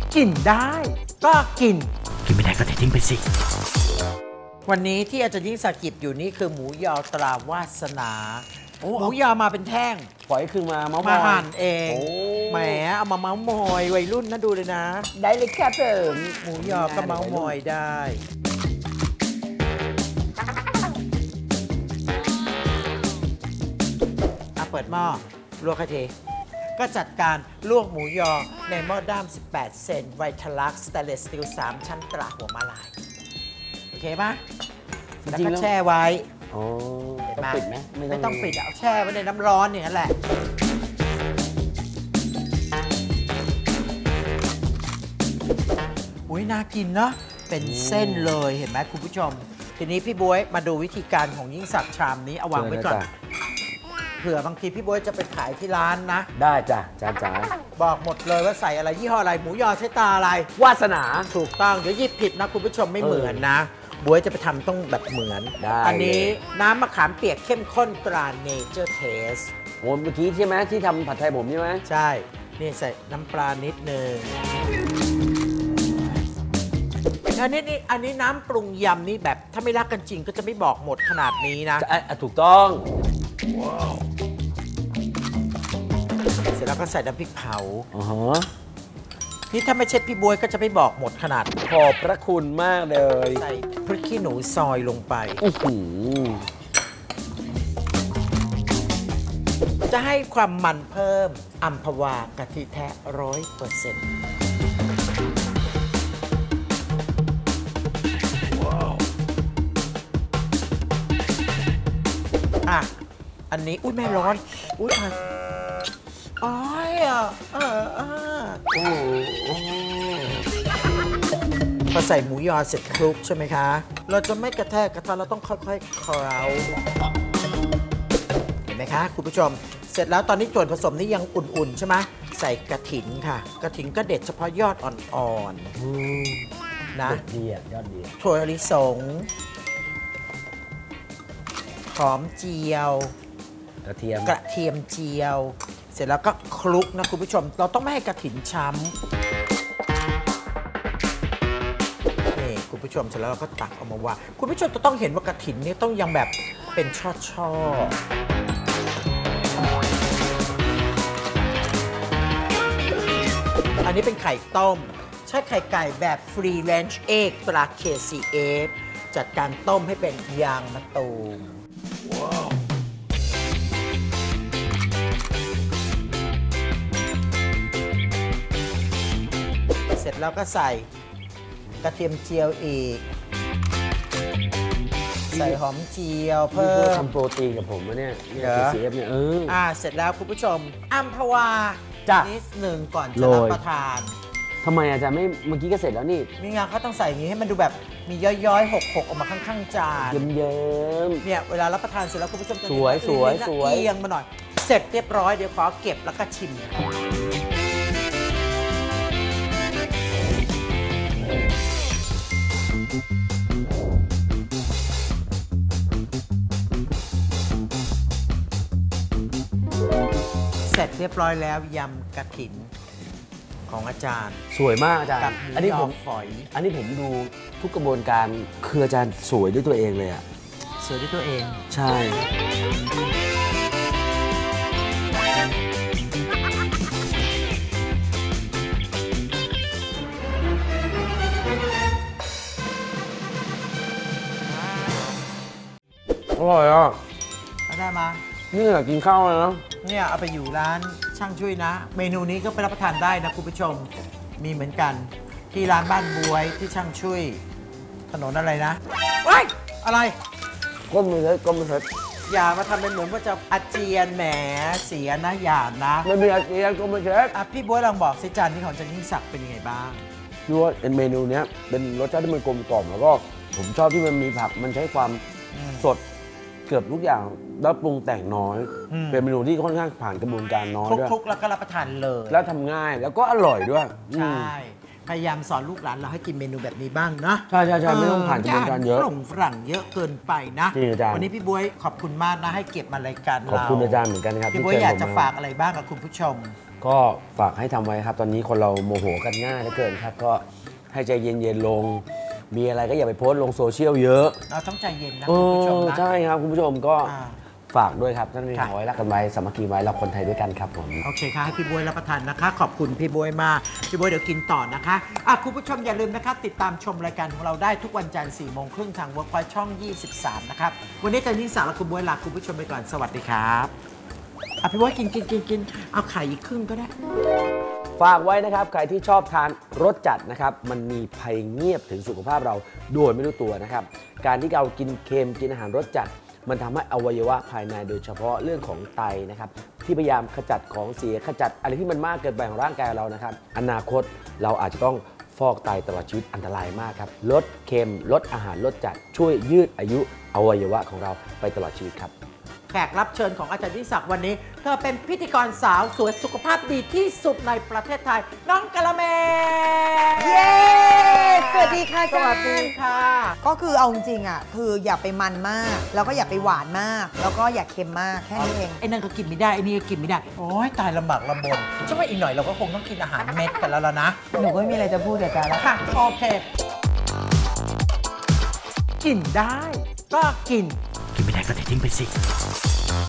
กินได้ก็กินไม่ได้ก็ทิ้งไปสิวันนี้ที่อาจารย์ยิ่งศักดิ์หยิบอยู่นี่คือหมูยอตราวาสนาหมูยอมาเป็นแท่งปล่อยคือมาเมาส์มอยมาหั่นเองแหมเอามาเมาส์มอยวัยรุ่นนะดูเลยนะได้เลยครับผมหมูยอก็เมาส์มอยได้เปิดหม้อลวกให้ทีก็จัดการลวกหมูยอในหม้อด้าม18 เซนไวทลักสแตนเลสสตีล3 ชั้นตราหัวมาลายโอเคปะแล้วก็แช่ไว้ต้องปิดไหมไม่ต้องปิดเอาแช่ไว้ในน้ำร้อนอย่างนั้นแหละอุ้ยน่ากินเนาะเป็นเส้นเลยเห็นไหมคุณผู้ชมทีนี้พี่บ๊วยมาดูวิธีการของยิ่งศักดิ์ชามนี้เอาวางไว้ก่อนเผื่อบางทีพี่บ๊วยจะไปขายที่ร้านนะได้จ้ะจ๋าบอกหมดเลยว่าใส่อะไรยี่ห้ออะไรหมูยอใช้ตาอะไรวาสนาถูกต้องเดี๋ยวยิบผิดนะคุณผู้ชมไม่เหมือนนะบ๊วยจะไปทำต้องแบบเหมือนอันนี้น้ำมะขามเปียกเข้มข้นตราเนเจอร์เทสโอ้เมื่อกี้ใช่ไหมที่ทำผัดไทยผมใช่ไหมใช่นี่ใส่น้ำปลานิดนึงอันนี้น้ำปรุงยำนี่แบบถ้าไม่รักกันจริงก็จะไม่บอกหมดขนาดนี้นะถูกต้องเสร็จแล้วก็ใส่น้ำพริกเผานี่ถ้าไม่เช็ดพี่บ๊วยก็จะไม่บอกหมดขนาดขอบพระคุณมากเลยใส่พริกขี้หนูซอยลงไปจะให้ความมันเพิ่มอัมพวากะทิแท้100%อันนี้อุ้ยแม่ร้อนอุ้ยอ้อยพอใส่หมูยอเสร็จคลุกใช่ไหมคะเราจะไม่กระแทกกระทะเราต้องค่อยๆเคล้าเห็นไหมคะคุณผู้ชมเสร็จแล้วตอนนี้ส่วนผสมนี้ยังอุ่นๆใช่ไหมใส่กระถินค่ะกระถินก็เด็ดเฉพาะยอดอ่อนๆนะดีอ่ะยอดดีถั่วลิสงหอมเจียวกระเทียมเจียวเสร็จแล้วก็คลุกนะคุณผู้ชมเราต้องไม่ให้กระถินช้ำนี่คุณผู้ชมเสร็จแล้วเราก็ตักออกมาวางคุณผู้ชมจะต้องเห็นว่ากระถินนี่ต้องยังแบบเป็นช่ออันนี้เป็นไข่ต้มใช้ไข่ไก่แบบ Free Range Egg ตรา KCF จัดการต้มให้เป็นยางมะตูมเสร็จแล้วก็ใส่กระเทียมเจียวอีกใส่หอมเจียวเพิ่มทำโปรตีนกับผมนะเนี่ยเสียบเนี่ยเสร็จแล้วคุณผู้ชมอัมพวานิดหนึ่งก่อนจะรับประทานทำไมอาจารย์ไม่เมื่อกี้ก็เสร็จแล้วนี่มีงานเขาต้องใส่อย่างนี้ให้มันดูแบบมีย้อยๆหกออกมาข้างๆจานเยิ้มเนี่ยเวลารับประทานเสร็จแล้วคุณผู้ชมจะสวยเอียงมาหน่อยเสร็จเรียบร้อยเดี๋ยวขอเก็บแล้วก็ชิมเสร็จเรียบร้อยแล้วยำกระถินของอาจารย์สวยมากอาจารย์อันนี้ผมดูทุกกระบวนการคืออาจารย์สวยด้วยตัวเองเลยอะสวยด้วยตัวเองใช่อร่อยอ่ะได้มานี่แหละกินข้าวแล้วนะเนี่ยเอาไปอยู่ร้านช่างช่วยนะเมนูนี้ก็ไปรับประทานได้นะคุณผู้ชมมีเหมือนกันที่ร้านบ้านบวยที่ช่างช่วยถนนอะไรนะว้ายอะไรก้มมือเลยอย่ามาทำเป็นเหมือนว่าจะอาเจียนแหมเสียนะอย่านะไม่มีอาเจียนก้มมือเช็ดพี่บวยลองบอกสิจานนี้ของจันยิ่งศักดิ์เป็นยังไงบ้างคือว่าเป็นเมนูนี้เป็นรสชาติที่มันกลมกล่อมแล้วก็ผมชอบที่มันมีผักมันใช้ความสดเกือบทุกอย่างแล้วปรุงแต่งน้อยเป็นเมนูที่ค่อนข้างผ่านกระบวนการน้อยด้วยคลุกแล้วก็รับประทานเลยแล้วทำง่ายแล้วก็อร่อยด้วยใช่พยายามสอนลูกหลานเราให้กินเมนูแบบนี้บ้างนะใช่ไม่ต้องผ่านกระบวนการเยอะฝรั่งเยอะเกินไปนะวันนี้พี่บ๊วยขอบคุณมากนะให้เก็บมารายการเราขอบคุณอาจารย์เหมือนกันครับพี่บ๊วยอยากจะฝากอะไรบ้างกับคุณผู้ชมก็ฝากให้ทำไว้ครับ ตอนนี้คนเราโมโหกันง่ายเหลือเกินครับ ก็ให้ใจเย็นๆลง มีอะไรก็อย่าไปโพสต์ลงโซเชียลเยอะเราต้องใจเย็นนะคุณผู้ชมนะใช่ครับคุณผู้ชมก็ ฝากด้วยครับท่านมีค่ะหอยรักกันไว้สามัคคีไว้เราคนไทยด้วยกันครับผมโอเคค่ะให้พี่บวยรับประทานนะคะ ขอบคุณพี่บวยมากพี่บวยเดี๋ยวกินต่อนะคะคุณผู้ชมอย่าลืมนะคะติดตามชมรายการของเราได้ทุกวันจันทร์4 โมงครึ่งทาง Workpoint ช่อง 23 นะครับ วันนี้เจนนี่สาวและคุณบวยลาคุณผู้ชมไปก่อนสวัสดีครับพี่บวยกินเอาไข่อีกครึ่งก็ได้ฝากไว้นะครับใครที่ชอบทานรสจัดนะครับมันมีภัยเงียบถึงสุขภาพเราโดยไม่รู้ตัวนะครับการที่เรากินเค็มกินอาหารรสจัดมันทำให้อวัยวะภายในโดยเฉพาะเรื่องของไตนะครับที่พยายามขจัดของเสียขจัดอะไรที่มันมากเกินไปของร่างกายเรานะครับอนาคตเราอาจจะต้องฟอกไตตลอดชีวิตอันตรายมากครับลดเค็มลดอาหารรสจัดช่วยยืดอายุอวัยวะของเราไปตลอดชีวิตครับแขกรับเชิญของอาจารย์ยิ่งศักดิ์วันนี้ เธอเป็นพิธีกรสาวสวยสุขภาพดีที่สุดในประเทศไทย น้องกะละแมเย้ สวัสดีค่ะอาสจารวัสย์ดีค่ะก็คือเอาจริงๆอ่ะคืออย่าไปมันมาก แล้วก็อย่าไปหวานมาก แล้วก็อย่าเค็มมากแค่นี้เองไอ้นั่นก็กินไม่ได้ไอ้นี่ก็กินไม่ได้โอ้ยตายลำบากลำบนช่ว่าอีกหน่อยเราก็คงต้องกินอาหารเม็ดกันแล้วล่ะนะหนูก็ไม่มีอะไรจะพูดกับอาจารย์แล้วค่ะโอเค กินได้ ก็กินไม่ได้ก็เททิ้งไปสิ